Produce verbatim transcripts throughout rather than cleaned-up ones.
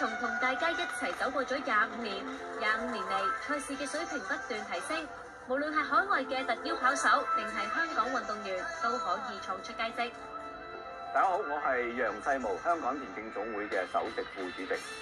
松同大家一齊走過咗廿五年，廿五年嚟賽事嘅水平不斷提升，無論係海外嘅特邀跑手，定係香港運動員，都可以創出佳績。 大家好，我係楊世模，香港田徑總會嘅首席副主席。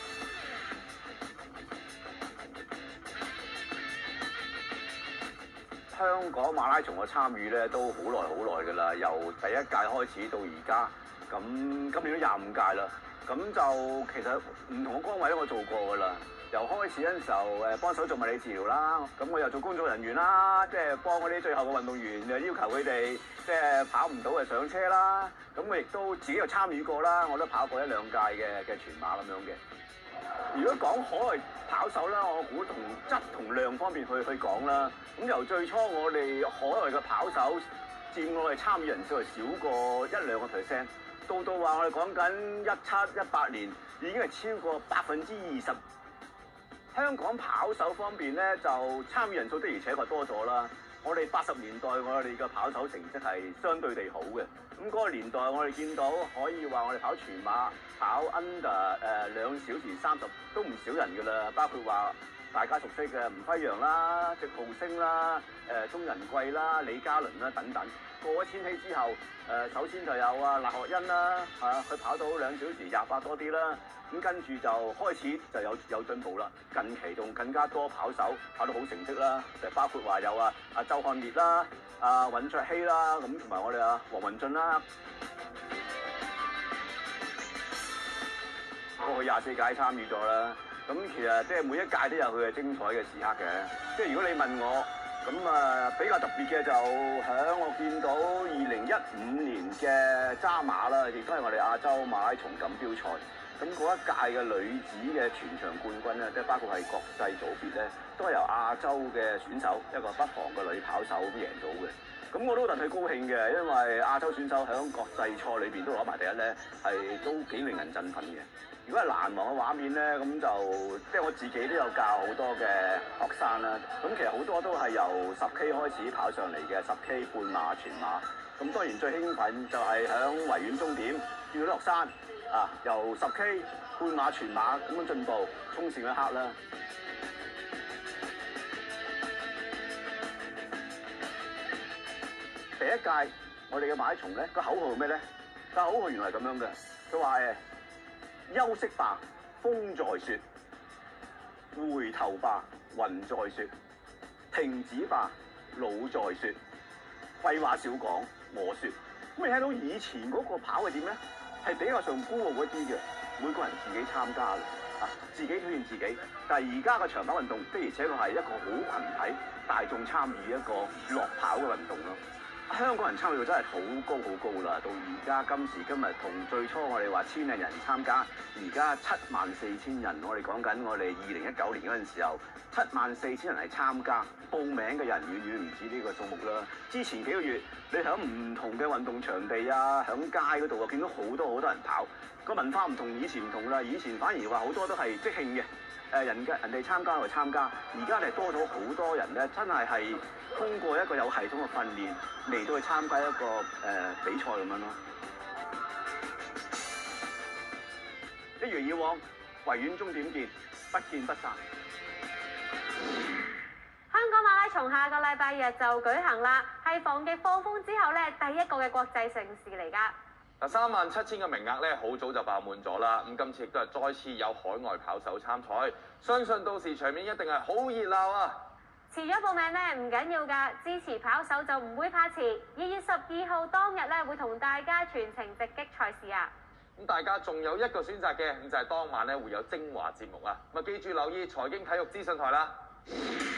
香港馬拉松嘅參與咧都好耐好耐㗎啦，由第一屆開始到而家，咁今年都廿五屆啦。咁就其實唔同嘅崗位都我做過㗎啦。由開始嗰陣時候誒幫手做物理治療啦，咁我又做工作人員啦，即係幫嗰啲最後嘅運動員，就要求佢哋即係跑唔到就上車啦。咁我亦都自己又參與過啦，我都跑過一兩屆嘅嘅全馬咁樣嘅。如果講海外跑手啦，我估同質同量方面去去講啦。咁由最初我哋海外嘅跑手佔我哋參與人數係少過一兩個 percent， 到到話我哋講緊一七一八年已經係超過百分之二十。香港跑手方面咧，就參與人數的而且確多咗啦。我哋八十年代我哋嘅跑手成績係相對地好嘅。咁、那、嗰個年代我哋見到可以話我哋跑全馬跑 under 誒兩小時三十都唔少人㗎啦，包括話大家熟悉嘅吳輝陽啦、席浩星啦、誒鍾仁貴啦、李嘉倫啦等等。過咗千禧之後，誒首先就有啊賴學恩啦，啊佢跑到兩小時廿八多啲啦。咁跟住就開始就有有進步啦。近期仲更加多跑手跑到好成績啦，就包括話有啊啊周漢烈啦、啊尹卓希啦，咁同埋我哋啊黃文俊啦。過去廿四屆參與咗啦，咁其實即係每一屆都有佢嘅精彩嘅時刻嘅。即係如果你問我，咁啊比較特別嘅就響我見到二零一五年嘅渣馬啦，亦都係我哋亞洲馬拉松錦標賽。咁嗰一屆嘅女子嘅全場冠軍咧，即係包括係國際組別咧，都係由亞洲嘅選手一個北韓嘅女跑手贏到嘅。咁我都戥佢高興嘅，因為亞洲選手喺國際賽裏邊都攞埋第一咧，係都幾令人振奮嘅。如果係難忘嘅畫面咧，咁就即係我自己都有教好多嘅學生啦。咁其實好多都係由十 K 開始跑上嚟嘅，十 K 半馬、全馬。咁當然最興奮就係喺維園終點見到落山。啊！由十 K 半馬全馬咁樣進步，衝線一刻啦。第一屆我哋嘅馬拉松咧，個口號係咩咧？個口號原來係咁樣嘅，佢話誒休息吧，風在雪；回頭吧，雲在雪；停止吧，路在雪。廢話少講，我説。咁你睇到以前嗰個跑係點咧？係比較上孤傲嗰啲嘅，每個人自己參加嘅，啊，自己表現自己。但係而家嘅長跑運動的而且確係一個好群體、大眾參與一個落跑嘅運動咯。香港人參與度真係好高好高啦！到而家今時今日，同最初我哋話千零人參加，而家七萬四千人。我哋講緊我哋二零一九年嗰陣時候，七萬四千人係參加，報名嘅人遠遠唔止呢個數目啦。之前幾個月，你喺唔同嘅運動場地啊，喺街嗰度啊，見到好多好多人跑。個文化唔同以前唔同啦，以前反而話好多都係即興嘅。誒人嘅人哋參加就參加，而家係多咗好多人咧，真係係通過一個有系統嘅訓練嚟到去參加一個誒、呃、比賽咁樣咯。一如以往，維園終點見，不見不散。 香港馬拉松下個禮拜日就舉行啦，係防疫放風之後咧第一個嘅國際盛事嚟㗎。 嗱，三萬七千個名額咧，好早就爆滿咗啦。咁今次亦都係再次有海外跑手參賽，相信到時場面一定係好熱鬧啊！ 遲咗報名咧唔緊要㗎，支持跑手就唔會怕遲。二月十二號當日咧會同大家全程直擊賽事啊！ 咁大家仲有一個選擇嘅，咁就係當晚咧會有精華節目啊！咁啊記住留意財經體育資訊台啦。